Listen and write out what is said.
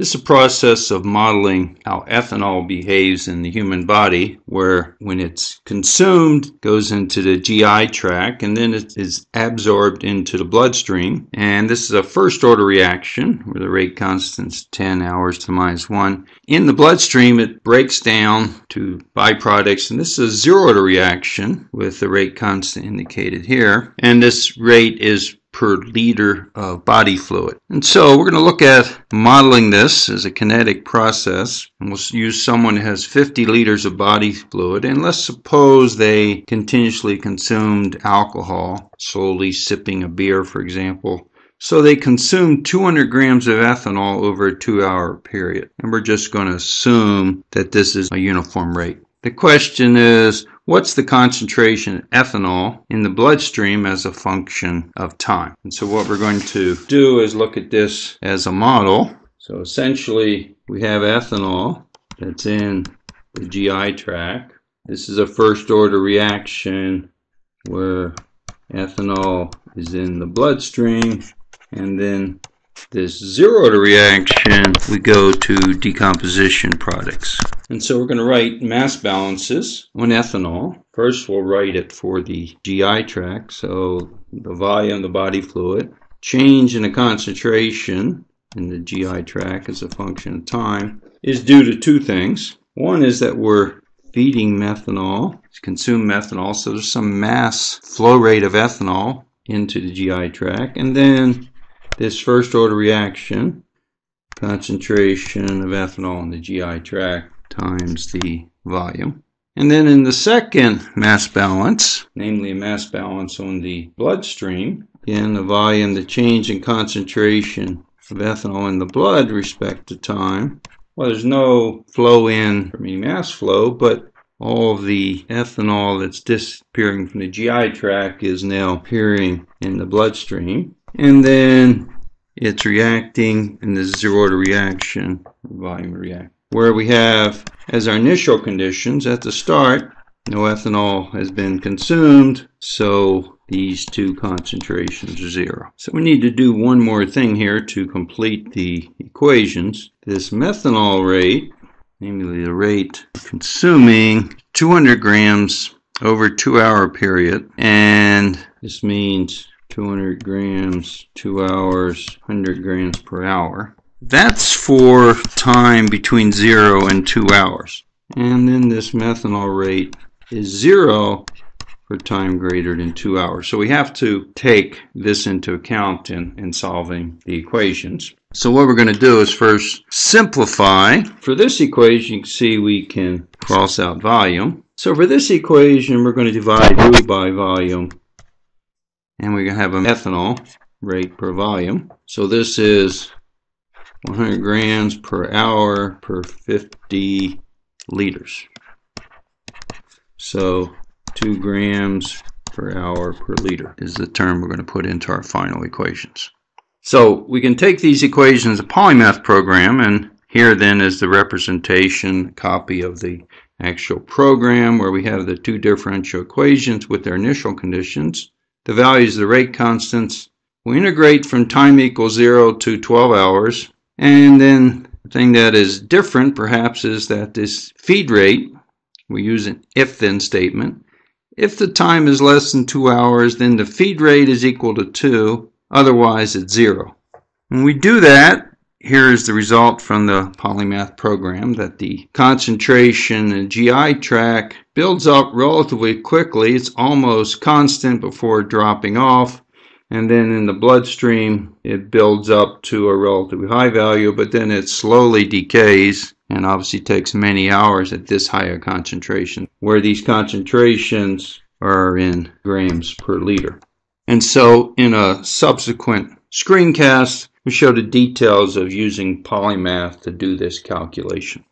This is a process of modeling how ethanol behaves in the human body, where when it's consumed, it goes into the GI tract, and then it is absorbed into the bloodstream. And this is a first order reaction, where the rate constant is 10 hours to the minus 1. In the bloodstream, it breaks down to byproducts, and this is a zero order reaction with the rate constant indicated here. And this rate is per liter of body fluid. And so we're going to look at modeling this as a kinetic process. And we'll use someone who has 50 liters of body fluid. And let's suppose they continuously consumed alcohol, slowly sipping a beer, for example. So they consume 200 grams of ethanol over a 2-hour period. And we're just going to assume that this is a uniform rate. The question is, what's the concentration of ethanol in the bloodstream as a function of time? And so what we're going to do is look at this as a model. So essentially, we have ethanol that's in the GI tract. This is a first order reaction where ethanol is in the bloodstream, and then this zero order reaction, we go to decomposition products. And so we're going to write mass balances on ethanol. First, we'll write it for the GI tract, so the volume of the body fluid. Change in the concentration in the GI tract as a function of time is due to two things. One is that we're feeding methanol, consume methanol, so there's some mass flow rate of ethanol into the GI tract. And then this first order reaction, concentration of ethanol in the GI tract times the volume. And then in the second mass balance, namely a mass balance on the bloodstream, again the volume, the change in concentration of ethanol in the blood with respect to time. Well, there's no flow in from any mass flow, but all of the ethanol that's disappearing from the GI tract is now appearing in the bloodstream. And then it's reacting in this zero order reaction, volume react, where we have as our initial conditions at the start, no ethanol has been consumed, so these two concentrations are zero. So we need to do one more thing here to complete the equations. This methanol rate, namely the rate consuming 200 grams over a 2-hour period, and this means 200 grams, 2 hours, 100 grams per hour. That's for time between 0 and 2 hours. And then this methanol rate is 0 for time greater than 2 hours. So we have to take this into account in solving the equations. So what we're going to do is first simplify. For this equation, you can see we can cross out volume. So for this equation, we're going to divide U by volume. And we're going to have an ethanol rate per volume. So this is 100 grams per hour per 50 liters. So 2 grams per hour per liter is the term we're going to put into our final equations. So we can take these equations, a polymath program, and here then is the representation copy of the actual program where we have the two differential equations with their initial conditions, the values of the rate constants. We integrate from time equals 0 to 12 hours. And then the thing that is different perhaps is that this feed rate, we use an if-then statement. If the time is less than 2 hours, then the feed rate is equal to 2. Otherwise, it's 0. When we do that, here is the result from the polymath program, that the concentration in GI tract builds up relatively quickly. It's almost constant before dropping off. And then in the bloodstream, it builds up to a relatively high value, but then it slowly decays and obviously takes many hours at this higher concentration, where these concentrations are in grams per liter. And so in a subsequent screencast, we show the details of using polymath to do this calculation.